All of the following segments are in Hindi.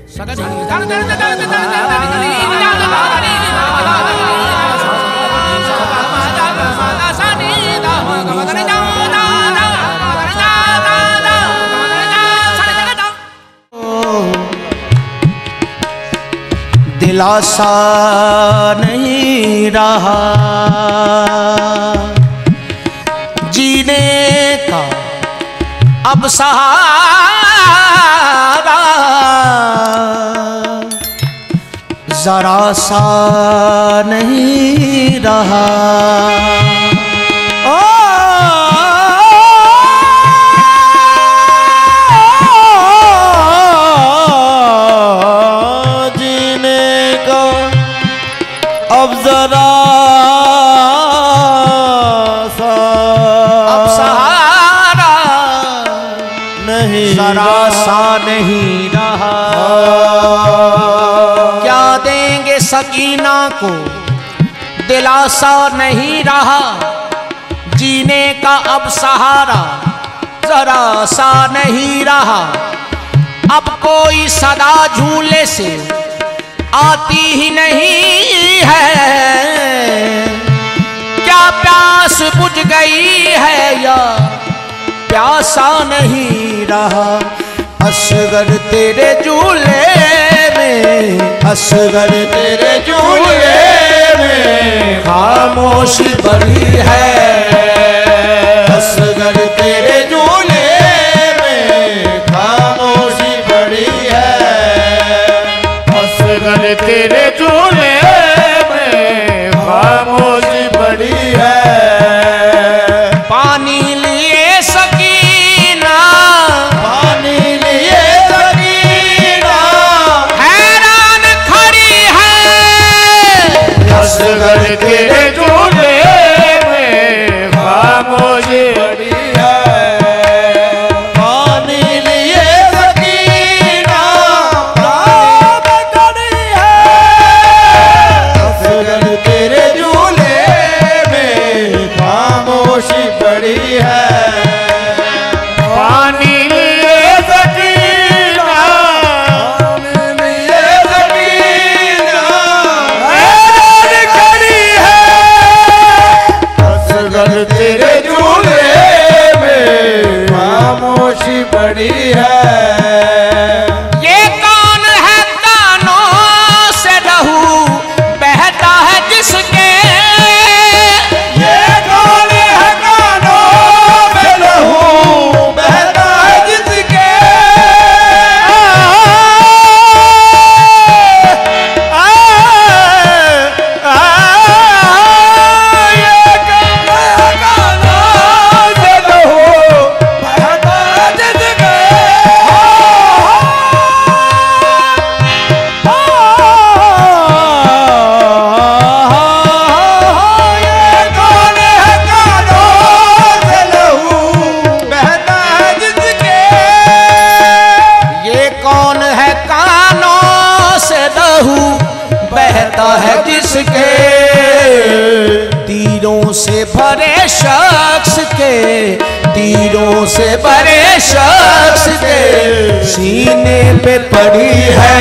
दिलासा नहीं रहा जीने का अब सहारा, जरा सा नहीं रहा। अब जरा सा अब सहारा नहीं, जरा सा नहीं रहा। क्या देंगे सकीना को दिलासा नहीं रहा जीने का अब सहारा, जरा सा नहीं रहा। अब कोई सदा झूले से आती ही नहीं है, क्या प्यास बुझ गई है या प्यासा नहीं रहा। असगर तेरे झूले में, असगर तेरे झूले में खामोशी बड़ी है। असगर तेरे झूले में खामोशी बड़ी है। असगर तेरे झूले में खामोशी बड़ी है। पानी लिए सकीना, पानी लिए सकीना हैरान खड़ी है। असगर तेरे झूले में खामोशी बड़ी है। पानी लिए सकीना तेरे झूले में खामोशी बड़ी है। पानी लिए सकीना, पानी लिए सकीना हैरान खड़ी है। असगर तेरे झूले में खामोशी बड़ी है। ये कौन है कानों से लहू बहता है जिसके, ये कौन है कानों में लहू बहता है जिसके। ये कौन है कानों से लहू बहता है जिसके। बहता है जिसके, तीरों से भरे शख्स के, तीरों से भरे शख्स के सीने पे पड़ी है।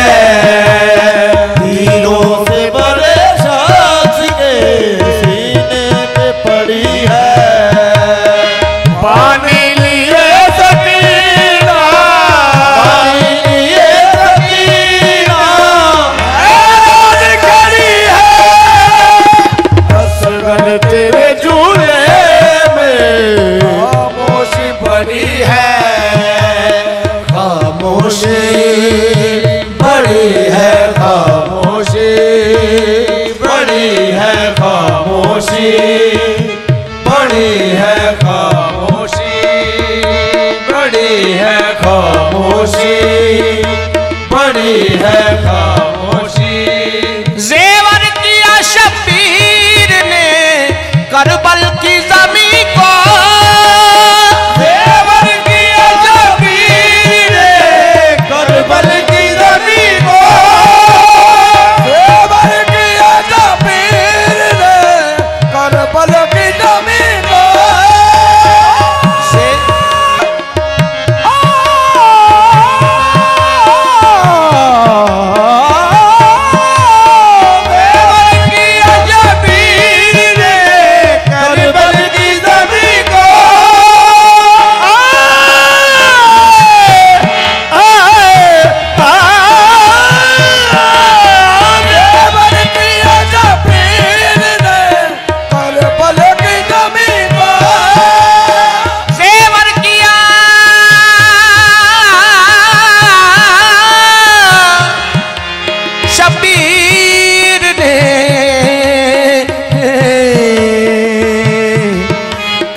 तीरों से भरे शख्स के सीने पे पड़ी है। पानी लिए सकीना, पानी लिए सकीना तेरे झूले में खामोशी बड़ी है। खामोशी बड़ी है, खामोशी बड़ी है। खामोशी बड़ी है, खामोशी बड़ी है। खामोशी बड़ी है, खामोशी। जेवर किया शब्बीर ने करबल की जमी को, जेवर किया शब्बीर ने करबल की जमी को, जेवर किया शब्बीर ने करबल की जमी को।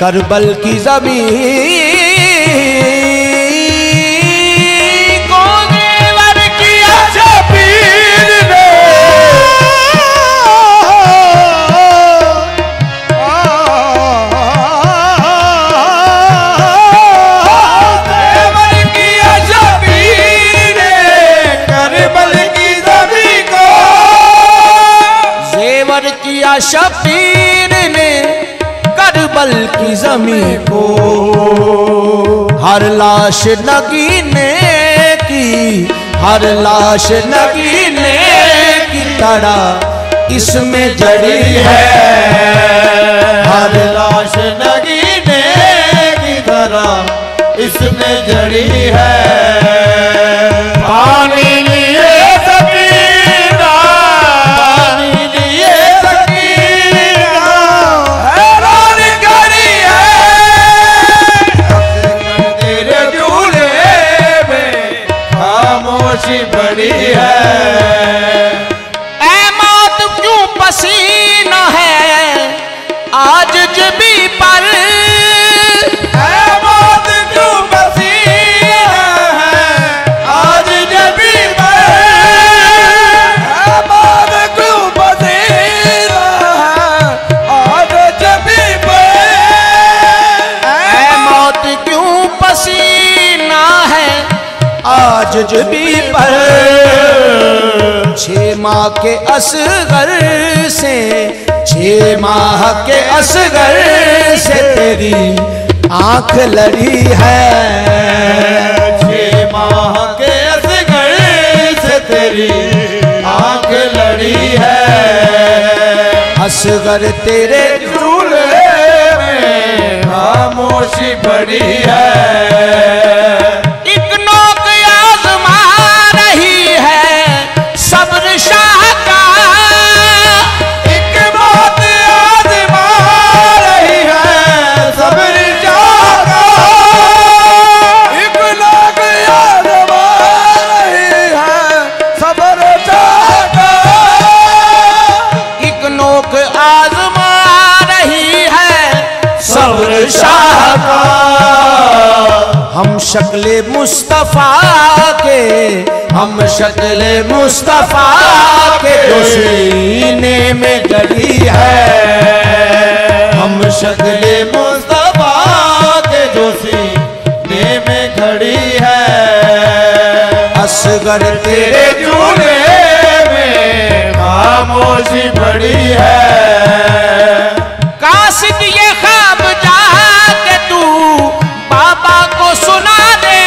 करबल की जमीन को जेवर किया शबीर ने, जेवर किया शबीर ने करबल की जमीन को, जेवर किया शबीर ने करबल की जमीन को। हर लाश नगीने की, हर लाश नगीने की तरह इसमें जड़ी है, हर लाश नगीने की तरह इसमें जड़ी है। पानी लिए सकीना, पानी लिए सकीना हैरान करी है, तेरे झूले में खामोशी बड़ी है। ऐ मौत क्यों पसीना है आज जबी पर, ऐ मौत क्यों पसीना है आज जबी पर, ऐ मौत क्यों पसीना है आज जबी पर, ऐ मौत क्यों पसीना है आज जबी पर। 6 माह के असगर से, 6 माह के असगर से तेरी आंख लड़ी है, 6 माह के असगर से तेरी आंख लड़ी है। असगर तेरे झूले में खामोशी बड़ी है। एक नोक आजमा रही है सब्र शाह का, एक बात आजमा रही है सब्र शाह का, एक लोग आजमा रही है सब्र शाह का, एक नोक आजमा रही है सब्र शाह का। हम शक्ले मुस्तफा के, हम शक्ले मुस्तफा के जो सीने में जड़ी है, हम शक्ले मुस्तफा के जो सीने में खड़ी है। असगर तेरे तेरे झूले में खामोशी बड़ी है। कासिद ये ख्वाब जाके तू बाबा को सुना दे,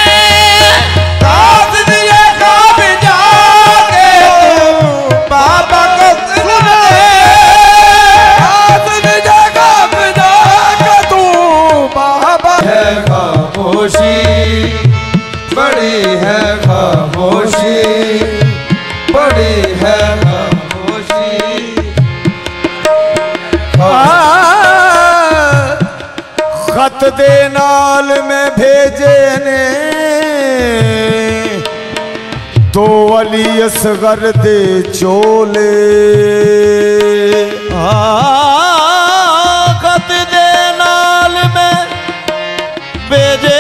कासिद ये ख्वाब जाके बाबा को सुना दे, कासिद ये ख्वाब जाके तू बाबा है। खामोशी बड़ी है, खामोशी बड़ी है, खामोशी। खत दे नाल में भेजे ने तो अली असगर दे चोले, खत दे नाल में भेजे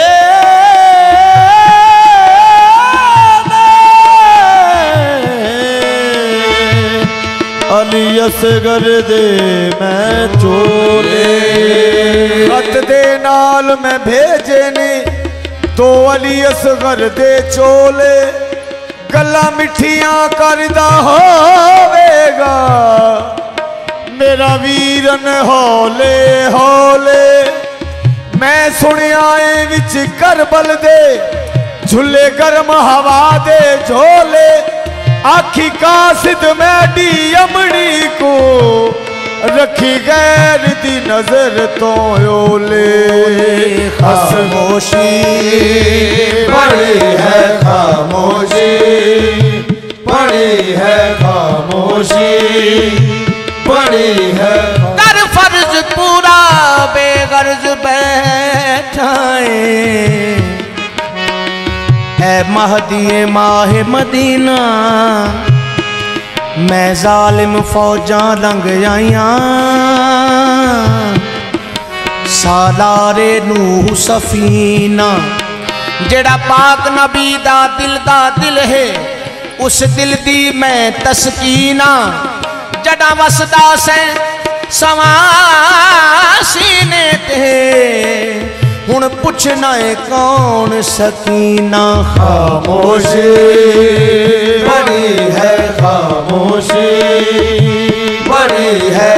अली असगर दे मैं चोले, खत दे नाल में भेजे ने तो अली असगर दे चोले। गल्ला मिठियां करदा होवेगा मेरा वीरन हौले हौले। मैं सुनिया ए विच करबल दे झुले गर्म हवा दे झोले। आखी कासिद मैडी अमड़ी को रखी गैर दी नजर तो ओले। खामोशी बड़ी है, खामोशी बड़ी है, खामोशी बड़ी है। कर फर्ज पूरा बेगर्ज बैठाए ऐ महदी माहे मदीना। मैं जालिम फौजा लंघ आईया सालारे नूह सफीना जेड़ा पाक नबी दा दिल है उस दिल दी मैं तस्कीना जड़ा वसदा से सवा सीने ते हुण पुछना है कौन सकीना। खामोशी बड़ी है, खामोशी बड़ी है,